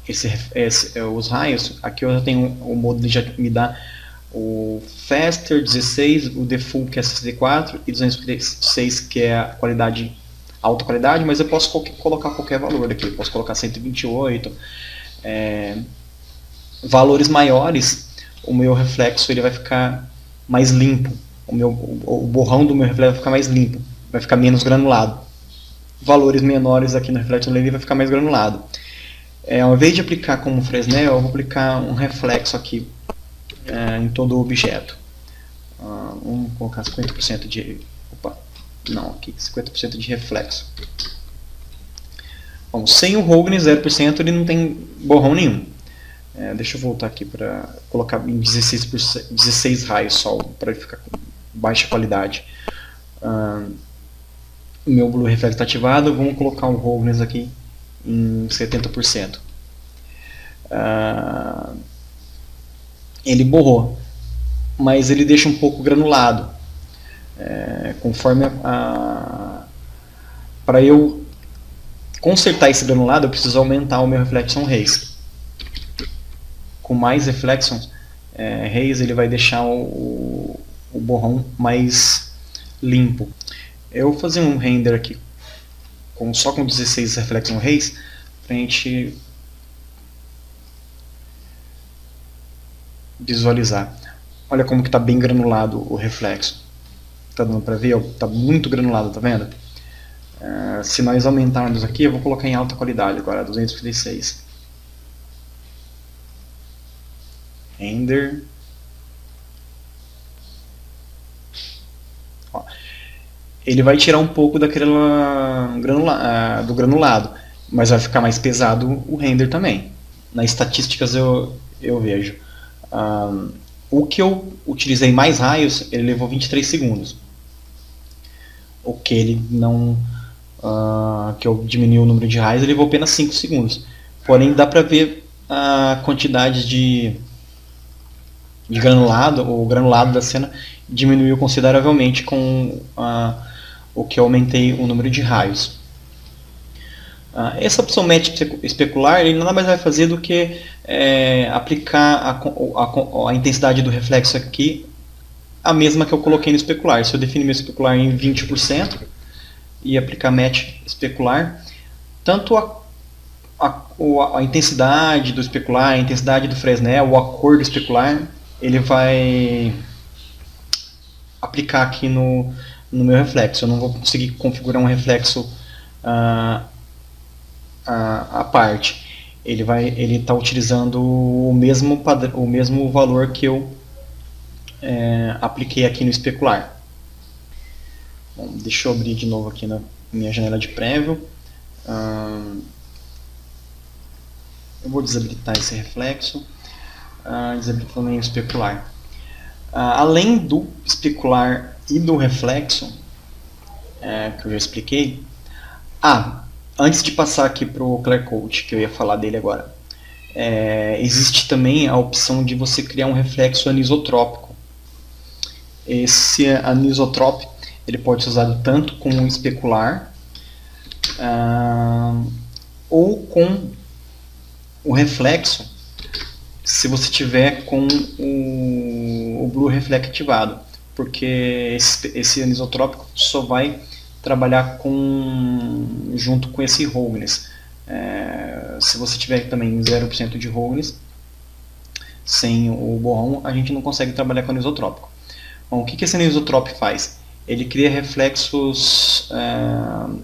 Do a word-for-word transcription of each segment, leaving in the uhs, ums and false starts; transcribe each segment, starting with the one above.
esse, esse, os raios, aqui eu já tenho o modo, já me dá o Faster dezesseis, o Default que é sessenta e quatro e duzentos e cinquenta e seis que é a qualidade, alta qualidade, mas eu posso colocar qualquer valor aqui, eu posso colocar cento e vinte e oito, é, valores maiores, o meu reflexo ele vai ficar mais limpo, o, meu, o borrão do meu reflexo vai ficar mais limpo, vai ficar menos granulado. Valores menores aqui no reflexo ele vai ficar mais granulado. É, ao invés de aplicar como Fresnel, eu vou aplicar um reflexo aqui é, em todo o objeto. Uh, vamos colocar cinquenta por cento de... Opa, não, aqui, cinquenta por cento de reflexo. Bom, sem o Rogue zero por cento ele não tem borrão nenhum. É, deixa eu voltar aqui para colocar em dezesseis, por cento, dezesseis raios só, para ele ficar com baixa qualidade. Uh, meu Blue Reflex está ativado, vamos colocar o Roughness aqui em setenta por cento. Uh, ele borrou, mas ele deixa um pouco granulado. É, conforme a, a para eu consertar esse granulado, eu preciso aumentar o meu Reflection Haze. Com mais Reflection é, Haze, ele vai deixar o, o borrão mais limpo. Eu vou fazer um render aqui com, só com dezesseis Reflection Haze para a gente visualizar. Olha como que está bem granulado o reflexo. Tá dando para ver? Está muito granulado, tá vendo? Uh, se nós aumentarmos aqui, eu vou colocar em alta qualidade agora, duzentos e cinquenta e seis. Render. Ó, ele vai tirar um pouco daquela granula, uh, do granulado, mas vai ficar mais pesado o render também. Nas estatísticas eu, eu vejo. Uh, o que eu utilizei mais raios, ele levou vinte e três segundos. O que ele não... Uh, que eu diminui o número de raios, ele levou apenas cinco segundos. Porém, dá pra ver a quantidade de, de granulado, o granulado da cena diminuiu consideravelmente com uh, o que eu aumentei o número de raios. Uh, essa opção Match especular, ele nada mais vai fazer do que é, aplicar a, a, a intensidade do reflexo aqui, a mesma que eu coloquei no especular. Se eu definir meu especular em vinte por cento e aplicar Match especular, tanto a, a, a intensidade do especular, a intensidade do Fresnel, a cor do especular, ele vai aplicar aqui no, no meu reflexo. Eu não vou conseguir configurar um reflexo uh, a, a parte. Ele vai, ele está utilizando o mesmo padrão, o mesmo valor que eu é, apliquei aqui no especular. Bom, deixa eu abrir de novo aqui na minha janela de prévio. Uh, eu vou desabilitar esse reflexo. Uh, desabilitar também o especular. Uh, além do especular e do reflexo, é, que eu já expliquei. Ah, antes de passar aqui para o Clear Coat, que eu ia falar dele agora, é, existe também a opção de você criar um reflexo anisotrópico. Esse anisotrópico ele pode ser usado tanto com o especular uh, ou com o reflexo, se você tiver com o, o Blue Reflect ativado, porque esse, esse anisotrópico só vai trabalhar com, junto com esse Roughness. É, se você tiver também zero por cento de Roughness, sem o borrão, a gente não consegue trabalhar com anisotrópico. Bom, o que, que esse anisotrópico faz? Ele cria reflexos é,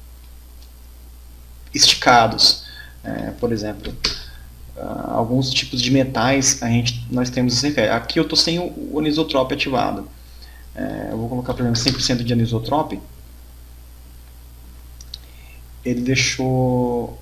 esticados. É, por exemplo, uh, alguns tipos de metais a gente, nós temos esse efeito. Aqui eu estou sem o, o anisotrope ativado. É, eu vou colocar, por exemplo, cem por cento de anisotrope. Ele deixou...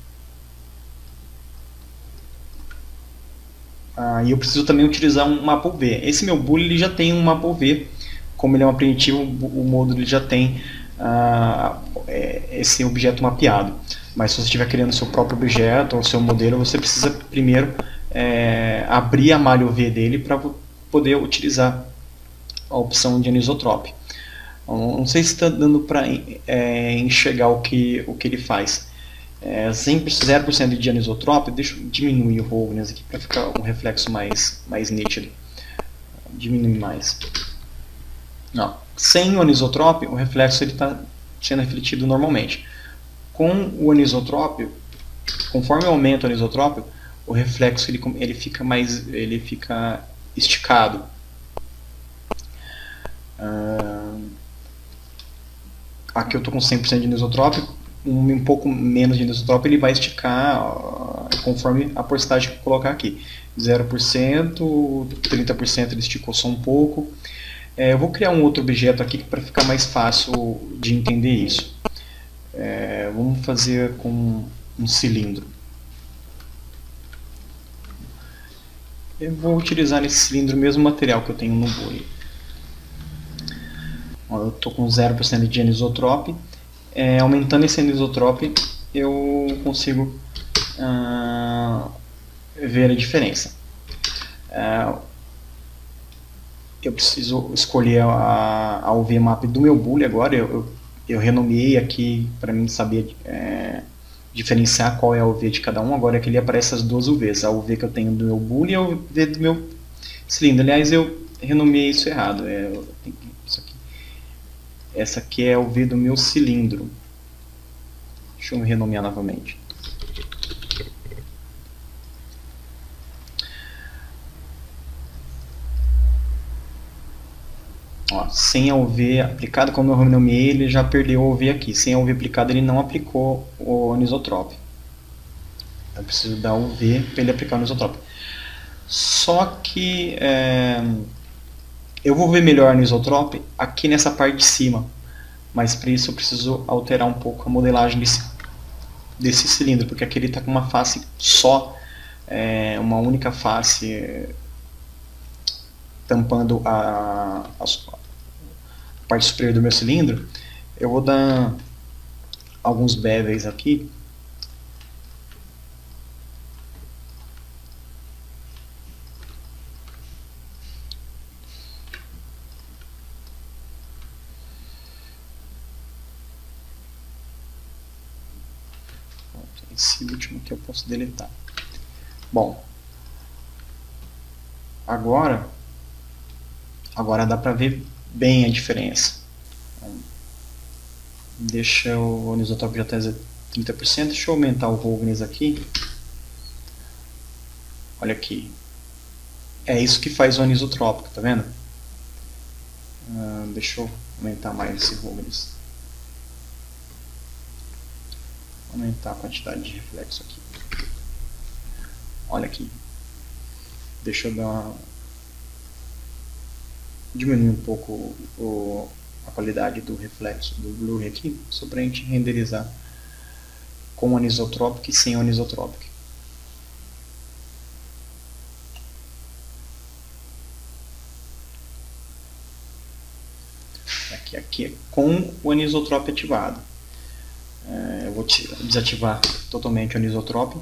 Ah, e eu preciso também utilizar um Maple V. Esse meu Bully ele já tem um Maple V. Como ele é um primitivo, o módulo ele já tem ah, esse objeto mapeado. Mas se você estiver criando seu próprio objeto ou seu modelo, você precisa primeiro é, abrir a malha U V dele para poder utilizar a opção de anisotrope. Não sei se está dando para é, enxergar o que, o que ele faz. É, zero por cento de anisotrópio, deixa eu diminuir o roughness aqui para ficar um reflexo mais, mais nítido. Diminuir mais. Não, sem o anisotrópio, o reflexo está sendo refletido normalmente. Com o anisotrópio, conforme aumenta o anisotrópio, o reflexo ele, ele fica mais, ele fica esticado. Ah, aqui eu estou com cem por cento de anisotrópio, um, um pouco menos de anisotrópio ele vai esticar uh, conforme a porcentagem que eu colocar aqui. zero por cento, trinta por cento ele esticou só um pouco. É, eu vou criar um outro objeto aqui para ficar mais fácil de entender isso. É, vamos fazer com um cilindro. Eu vou utilizar nesse cilindro o mesmo material que eu tenho no bule. Eu estou com zero por cento de anisotrope. É, aumentando esse anisotrope, eu consigo uh, ver a diferença. Uh, eu preciso escolher a, a U V map do meu bule agora. Eu, eu, eu renomeei aqui para mim saber é, diferenciar qual é a U V de cada um. Agora aqui ele aparece as duas U Vs, a U V que eu tenho do meu bule e a U V do meu cilindro. Aliás, eu renomeei isso errado. É, eu tenho que, isso aqui. Essa aqui é a U V do meu cilindro. Deixa eu renomear novamente. Ó, sem a U V aplicada, como eu renomeei, ele já perdeu a U V aqui. Sem a U V aplicada, ele não aplicou o anisotrope. Então, eu preciso dar U V para ele aplicar o anisotrope. Só que é, eu vou ver melhor o anisotrope aqui nessa parte de cima. Mas para isso eu preciso alterar um pouco a modelagem desse, desse cilindro, porque aqui ele está com uma face só, é, uma única face é, tampando a, a, a parte superior do meu cilindro. Eu vou dar alguns bevels aqui. Esse último que eu posso deletar. Bom, agora agora dá para ver bem a diferença. Então, deixa o anisotrope já até trinta por cento. Deixa eu aumentar o roughness aqui. Olha aqui. É isso que faz o anisotrópico, tá vendo? Uh, deixa eu aumentar mais esse roughness. Aumentar a quantidade de reflexo aqui. Olha aqui. Deixa eu dar uma... diminuir um pouco o... a qualidade do reflexo do blur aqui, só para a gente renderizar com anisotrópico e sem anisotrópico. Aqui, aqui é com o anisotrope ativado. É, eu vou desativar totalmente o anisotrope.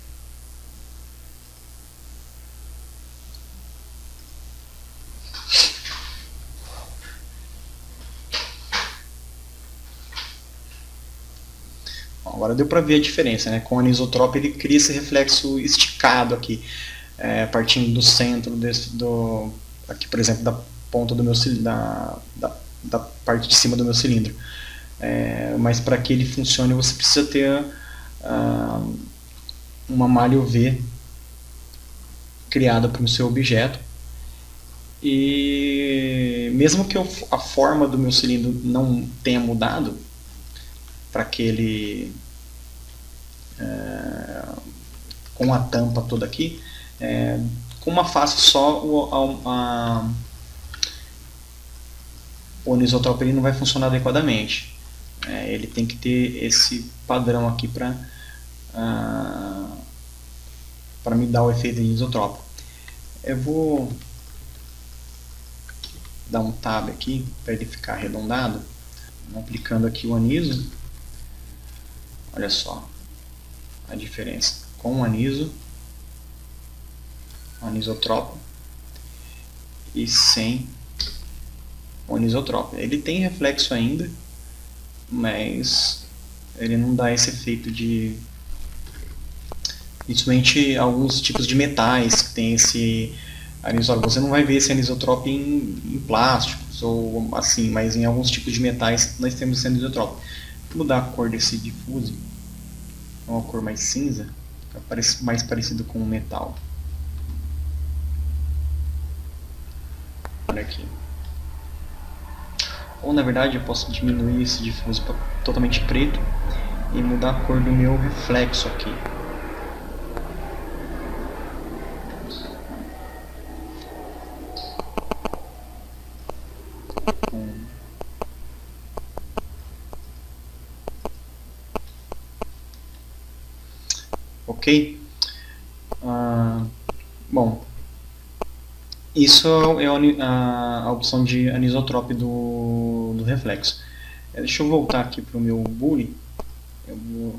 Agora deu para ver a diferença, né? Com o anisotrope ele cria esse reflexo esticado aqui, é, partindo do centro desse, do, aqui por exemplo da ponta do meu da, da, da parte de cima do meu cilindro. É, mas para que ele funcione você precisa ter uh, uma malha U V criada para o seu objeto, e mesmo que eu, a forma do meu cilindro não tenha mudado para que ele é, com a tampa toda aqui, é, com uma face só o, a, a, o anisotrope ele não vai funcionar adequadamente. É, ele tem que ter esse padrão aqui para uh, para me dar o efeito anisotrópico. Eu vou dar um tab aqui para ele ficar arredondado, aplicando aqui o aniso. Olha só a diferença com o aniso, o anisotropo, e sem o anisotropo. Ele tem reflexo ainda, mas ele não dá esse efeito de Principalmente alguns tipos de metais que tem esse anisotrope. Você não vai ver esse anisotrope em, em plásticos ou assim, mas em alguns tipos de metais nós temos esse anisotrope. Vou mudar a cor desse diffuse, é uma cor mais cinza, mais parecido com o metal. Olha aqui. Ou na verdade eu posso diminuir esse diffuse para totalmente preto e mudar a cor do meu reflexo aqui. Ok? Ah, bom, isso é a, a opção de anisotrope do, do reflexo. Deixa eu voltar aqui para o meu Boolean. Eu vou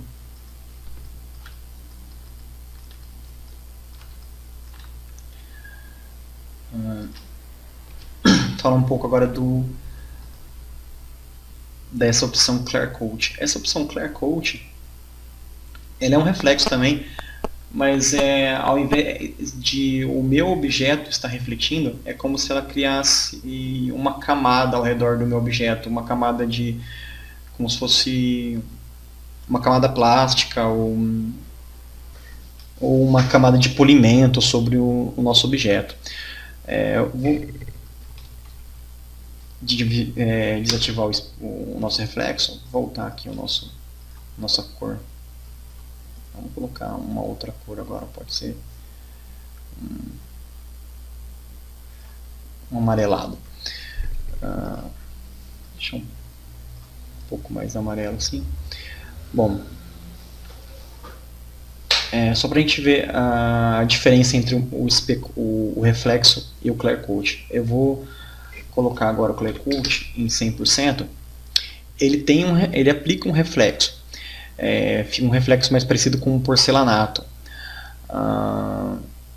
ah, falar um pouco agora do dessa opção Clear Coat. Essa opção Clear Coat, ela é um reflexo também, mas é, ao invés de o meu objeto estar refletindo, é como se ela criasse uma camada ao redor do meu objeto, uma camada de, como se fosse uma camada plástica ou, ou uma camada de polimento sobre o, o nosso objeto. É, eu vou de, é, desativar o, o nosso reflexo, voltar aqui o nosso nossa cor. Vamos colocar uma outra cor agora, pode ser um, um amarelado. Uh, deixa um pouco mais amarelo assim. Bom, é, só para a gente ver a diferença entre o, o, o reflexo e o Clear Coat. Eu vou colocar agora o Clear Coat em cem por cento. Ele, tem um, ele aplica um reflexo. É, um reflexo mais parecido com um porcelanato. Ah,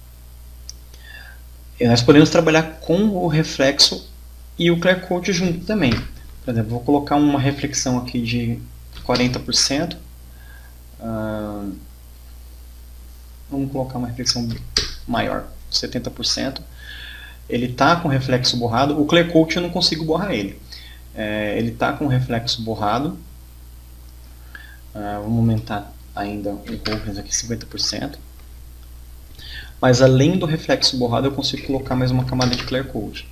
nós podemos trabalhar com o reflexo e o Clear Coat junto também. Por exemplo, vou colocar uma reflexão aqui de quarenta por cento. Ah, vamos colocar uma reflexão maior, setenta por cento. Ele está com reflexo borrado. O Clear Coat eu não consigo borrar ele. É, ele está com reflexo borrado. Uh, vamos aumentar ainda o Roughness aqui cinquenta por cento. Mas além do reflexo borrado eu consigo colocar mais uma camada de Clear Coat.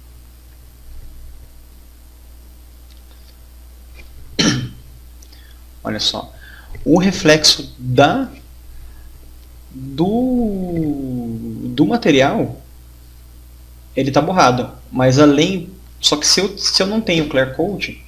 Olha só, o reflexo da do, do material ele está borrado, mas além, só que se eu, se eu não tenho Clear Coat,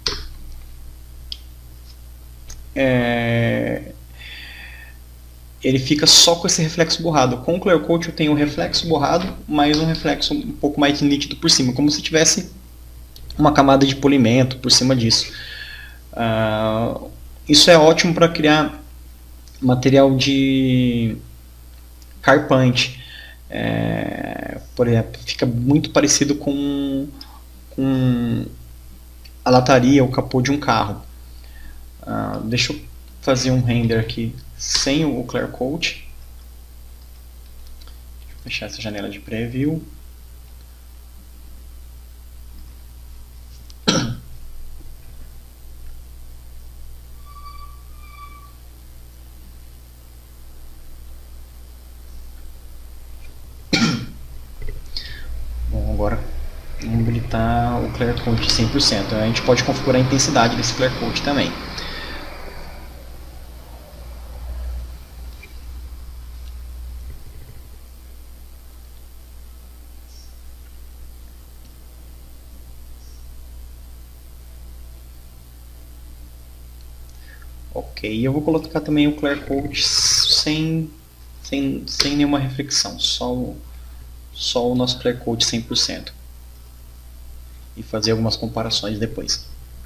É, ele fica só com esse reflexo borrado. Com o Clear Coat eu tenho um reflexo borrado, mais um reflexo um pouco mais nítido por cima, como se tivesse uma camada de polimento por cima disso. Uh, isso é ótimo para criar material de carpante. É, por exemplo, fica muito parecido com, com a lataria, o capô de um carro. Uh, deixa eu fazer um render aqui sem o Clear Coat. Deixa eu fechar essa janela de preview. Bom, agora vamos habilitar o Clear Coat cem por cento. A gente pode configurar a intensidade desse Clear Coat também. Ok, eu vou colocar também o Clear Coat sem, sem, sem nenhuma reflexão, só o, só o nosso Clear Coat cem por cento. E fazer algumas comparações depois.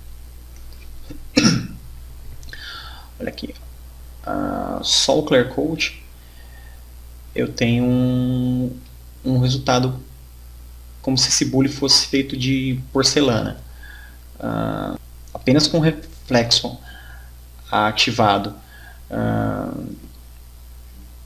Olha aqui, uh, só o Clear Coat eu tenho um, um resultado como se esse bule fosse feito de porcelana. Uh, apenas com reflexo ativado. Uh,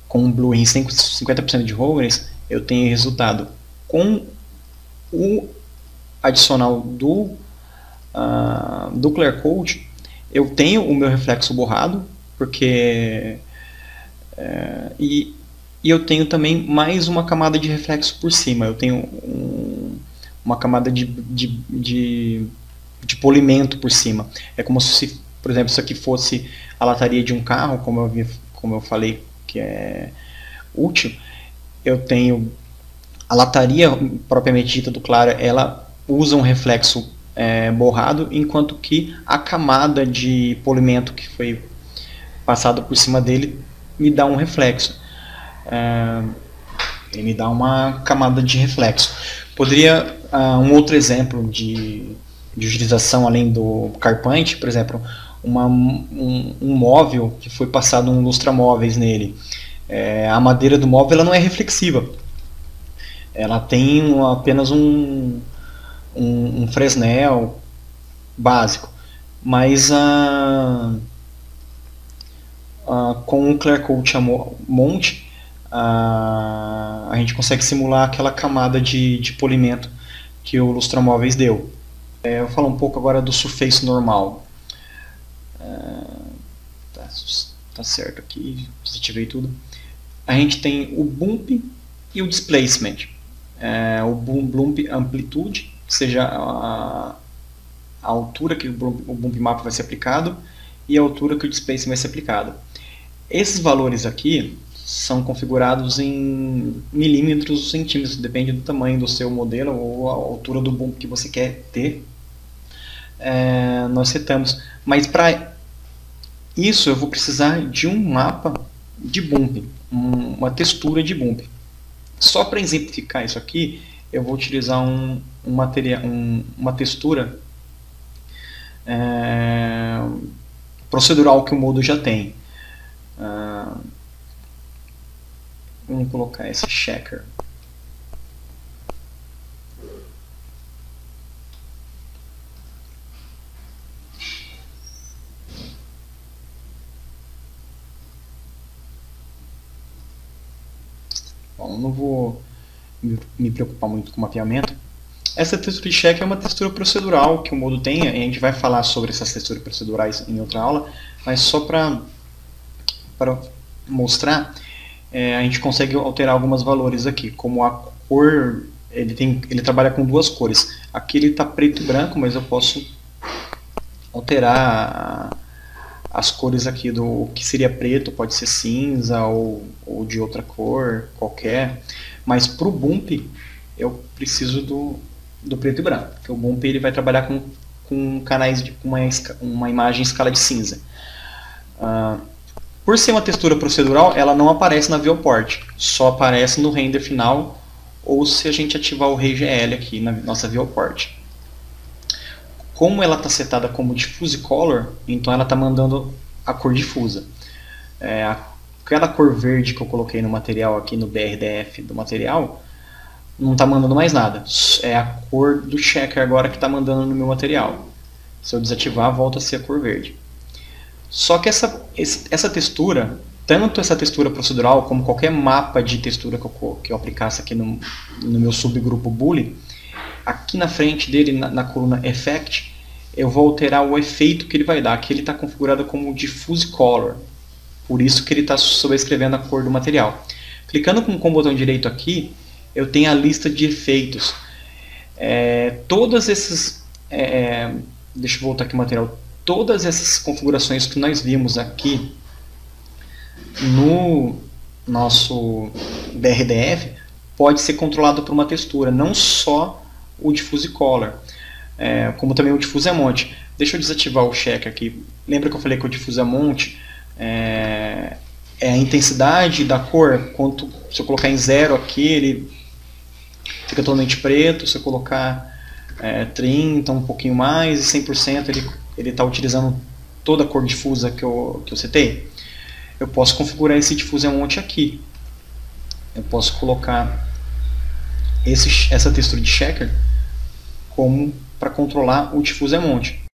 com um blue em cinquenta por cento de hovers, eu tenho resultado com o adicional do, uh, do Clear Coat, eu tenho o meu reflexo borrado, porque é, e, e eu tenho também mais uma camada de reflexo por cima. Eu tenho um, uma camada de, de, de, de polimento por cima. É como se, por exemplo, isso aqui fosse a lataria de um carro, como eu, vi, como eu falei que é útil. Eu tenho a lataria propriamente dita do claro, ela usa um reflexo é, borrado, enquanto que a camada de polimento que foi passado por cima dele me dá um reflexo. É, ele me dá uma camada de reflexo. Poderia, uh, um outro exemplo de, de utilização além do carpante, por exemplo, uma, um, um móvel que foi passado um lustramóveis nele. É, a madeira do móvel ela não é reflexiva. Ela tem um, apenas um, um, um Fresnel básico. Mas a, a, com o Clear Coat Monte, a, a gente consegue simular aquela camada de, de polimento que o lustramóveis deu. É, eu vou falar um pouco agora do surface normal. É, tá, tá certo aqui, desativei tudo. A gente tem o bump e o displacement. É, o bump amplitude, que seja a, a altura que o bump, o bump map vai ser aplicado, e a altura que o displacement vai ser aplicado. Esses valores aqui são configurados em milímetros ou centímetros, depende do tamanho do seu modelo ou a altura do bump que você quer ter. É, nós setamos. Mas para isso eu vou precisar de um mapa de bump, um, uma textura de bump. Só para exemplificar isso aqui, eu vou utilizar um, um material, um, uma textura é, procedural que o Modo já tem. Uh, vamos colocar esse checker. Bom, não vou me preocupar muito com o mapeamento. Essa textura de checker é uma textura procedural que o Modo tem. A gente vai falar sobre essas texturas procedurais em outra aula, mas só para para mostrar, é, a gente consegue alterar alguns valores aqui, como a cor, ele, tem, ele trabalha com duas cores. Aqui ele está preto e branco, mas eu posso alterar as cores aqui do que seria preto, pode ser cinza ou, ou de outra cor qualquer, mas para o bump eu preciso do, do preto e branco, porque o bump ele vai trabalhar com, com canais de com uma, uma imagem em escala de cinza. Uh, Por ser uma textura procedural, ela não aparece na viewport, só aparece no render final ou se a gente ativar o RayGL aqui na nossa viewport. Como ela está setada como diffuse color, então ela está mandando a cor difusa. É, aquela cor verde que eu coloquei no material aqui no B R D F do material, não está mandando mais nada. É a cor do checker agora que está mandando no meu material. Se eu desativar, volta a ser a cor verde. Só que essa, essa textura, tanto essa textura procedural como qualquer mapa de textura que eu, que eu aplicasse aqui no, no meu subgrupo Boolean, aqui na frente dele, na, na coluna Effect, eu vou alterar o efeito que ele vai dar. Aqui ele está configurado como Diffuse Color, por isso que ele está sobrescrevendo a cor do material. Clicando com, com o botão direito aqui, eu tenho a lista de efeitos. É, todas esses... É, deixa eu voltar aqui o material. Todas essas configurações que nós vimos aqui no nosso B R D F pode ser controlado por uma textura, não só o Diffuse Color, é, como também o Diffuse Amount. Deixa eu desativar o check aqui. Lembra que eu falei que o Diffuse Amount é, é a intensidade da cor? Quanto, se eu colocar em zero aqui, ele fica totalmente preto. Se eu colocar é, trinta, um pouquinho mais, e cem por cento, ele ele está utilizando toda a cor difusa que eu, que eu setei. Eu posso configurar esse Diffuse Amount aqui. Eu posso colocar esse, essa textura de checker como para controlar o Diffuse Amount.